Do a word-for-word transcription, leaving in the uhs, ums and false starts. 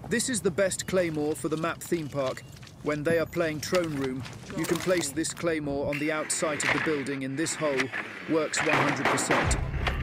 This is the best claymore for the map theme park. When they are playing Throne Room, you can place this claymore on the outside of the building in this hole. Works one hundred percent.